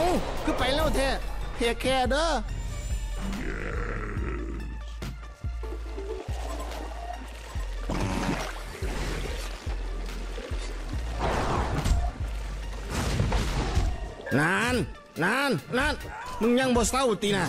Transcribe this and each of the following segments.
คือไปแล้วแท้เทคแคร์เด้อนานมึงยังบ่เศร้าตีนะ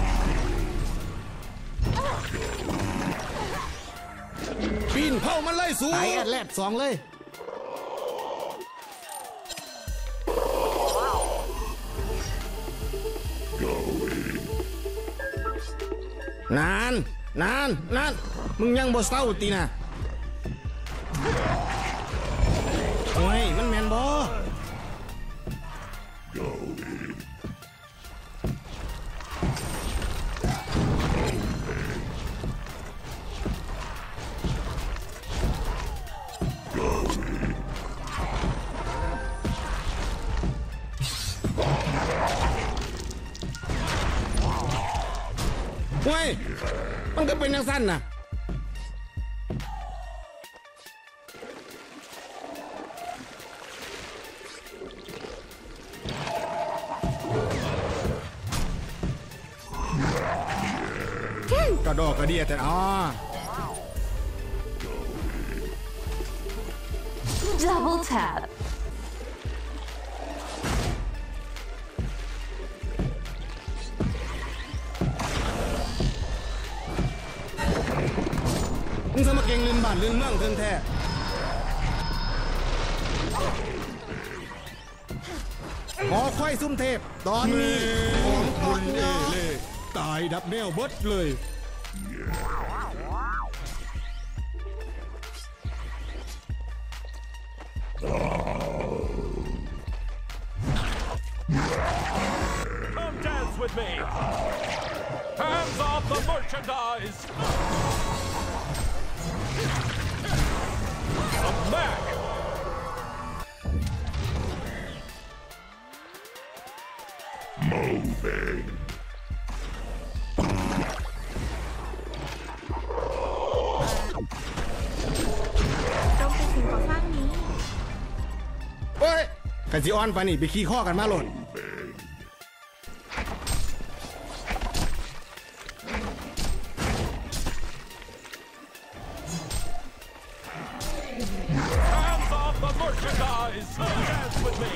ปีนเข้ามันไล่สูงไอ้แอดแลดสองเลยนานมึงยังบ่เศร้าตีนะโอ้ยมันแมนบ่เฮ้ยมันก็เป็นอย่างสั้นนะกระดอกกระเดียแต่ Double tap มึงสมัครเก่งลืมบ้านลืมเมืองเทิงแท้ขอควายซุ่มเทพตอนนี้ของมุนเล่ตายดับแนวเบิดเลย Come dance with me. Hands off the merchandise. A Mac. Moving. ต้องเป็นสิ่งก่อสร้างนี้เฮ้ยกันสิออนปานี่ไปขี้ข้อกันมาหล่น Hands off the merchandise. Dance with me.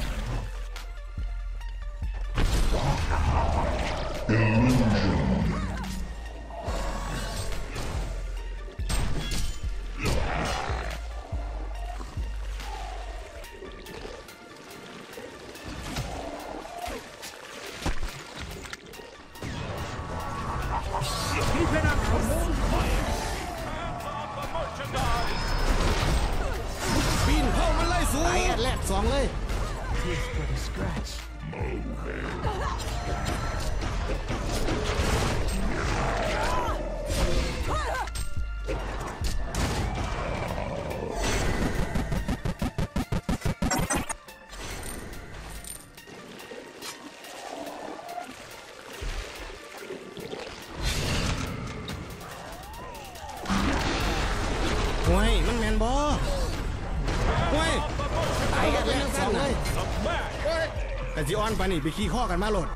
Keep it up. Hands off the merchandise. ปีนเข้ามันไล่สูงไอ้แอดแลดสองเลย โอ้ยมันแมนบอโอ้ยตายกันแล้วสองเลยโอ้ยแต่จีออนไปนี่ไปขี้ข้อกันมาโหลด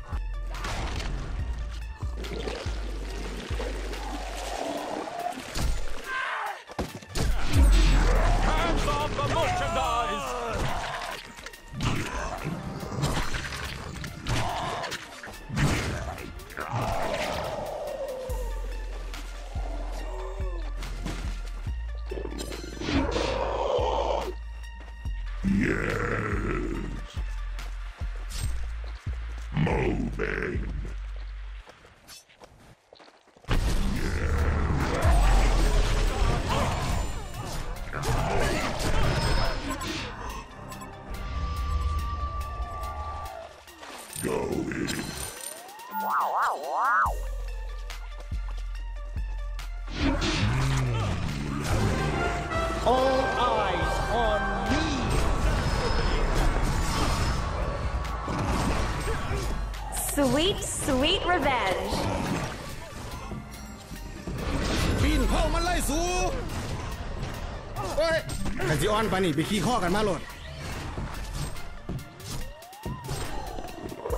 Hands off the merchandise. Yes. Moving. Going. All eyes on me Sweet revenge ปีนเข้ามันไล่สูงโอ้ยแต่จีออนไปนี่ไปขี้ข้อกันมาโหลด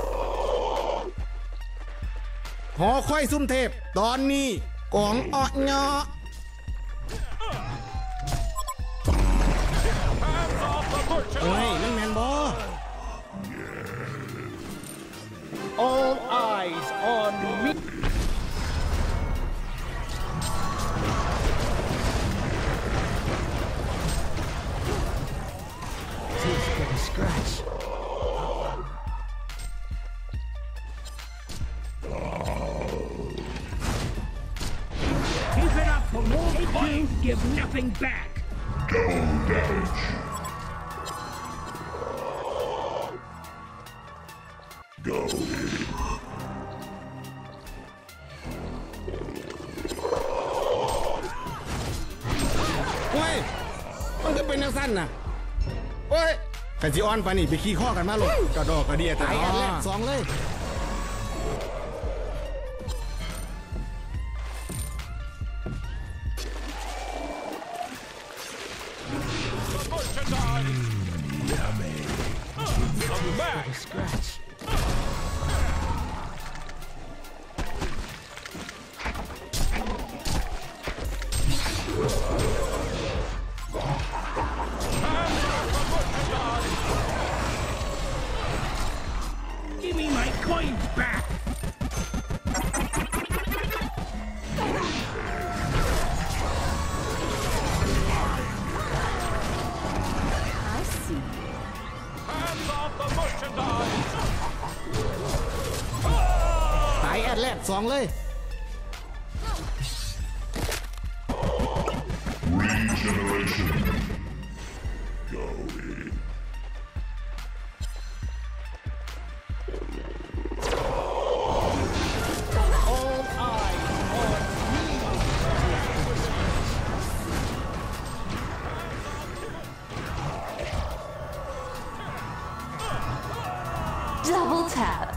หอคอยซุ่มเทพตอนนี้กองอ้อเงาะ Hands off the โอ้ย merchandise! มันแมนบอ All eyes on me. Teeth get a scratch. Keep it up for more fun. Give nothing back. โอ้ยมันก็เป็นนักสั้นน่ะโอ้ยแต่จีออนปานี่ไปขี้ข้อกันมาหลดกระดอกกระเดียตายกันแรกสองเลย The merchandise! Come back! A scratch. Give me my coins back. I see. Hands off the merchandise! ตายแอดแรกสองเลย All eyes on me. Double tap.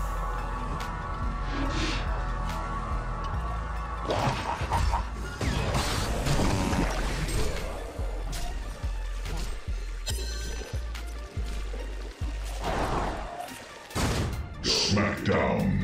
Smackdown.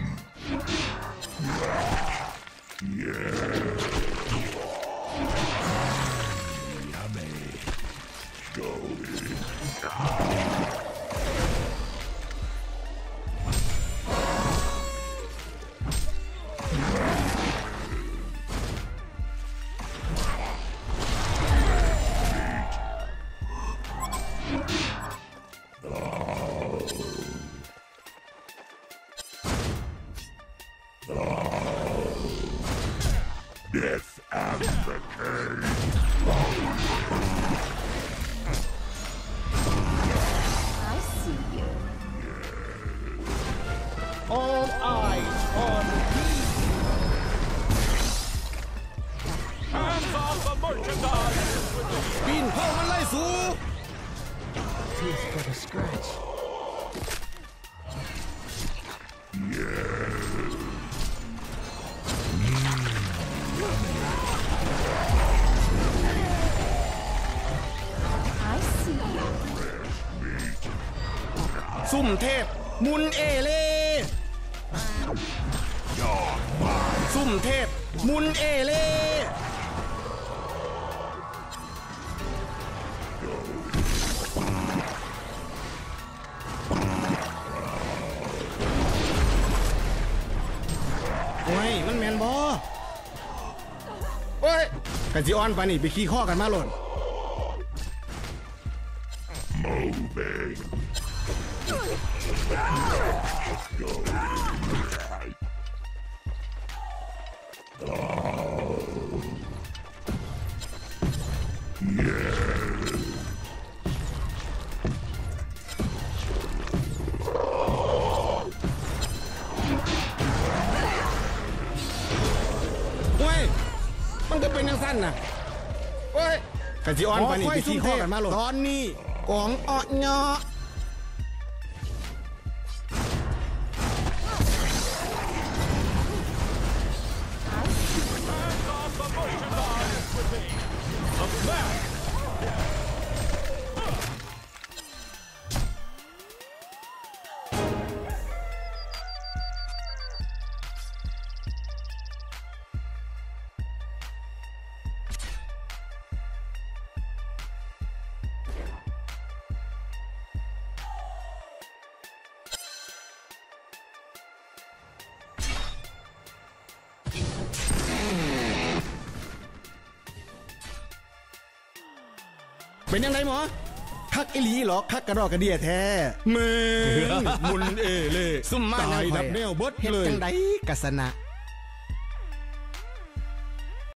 Death and decay. I see you. All eyes on me. Hands off the merchandise! ปีนเข้ามันไล่สู Teeth get a scratch. I see you. ซุ่มเทพมุนเอเล่ซุ่มเทพมุนเอเล่โอ้ยมันแมนบอโอ้ยแต่จีออนปานี่ไปขี้ข้อกันมาหล่น Moving. Yeah. โอ้ยมันก็เป็นนักสั้นน่ะโอ้ยแต่จีออนปานี่ไปขี้ข้อกันมาหล่นตอนนี้กองอ้อเงาะ Hands off the merchandise with me! Come back! เป็นยังไงหมอคักอีหลีหรอคักกระดอกกระเดียแท้เมืองมุนเอเล่ซุ่มมาตายดับแนวเบิดเลยเฮ็ดจังไดกะสนะ